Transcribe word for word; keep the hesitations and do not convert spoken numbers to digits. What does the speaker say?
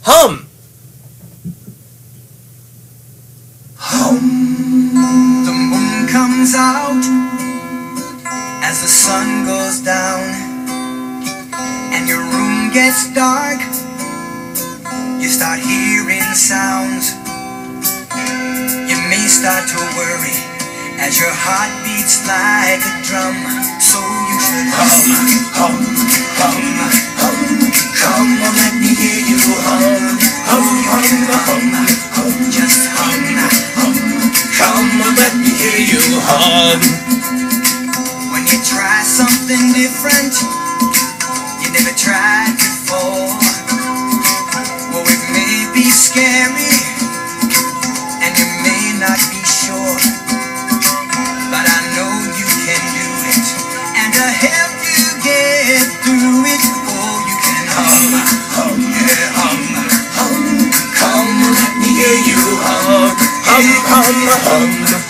Hum. Hum. The moon comes out as the sun goes down, and your room gets dark. You start hearing sounds. You may start to worry as your heart beats like a drum. So you should hum, hum, hum, hum. Come on, let me hear you hum. Hum, hum, hum, hum. Just hum, hum. Come on, let me hear you hum. When you try something different you never tried before, well, it may be scary and you may not be sure, but I know you can do it, and to help you get through it, oh, you can hum, hum, yeah, hum, hum. Come, let me hear you hum, hum, hum, hum.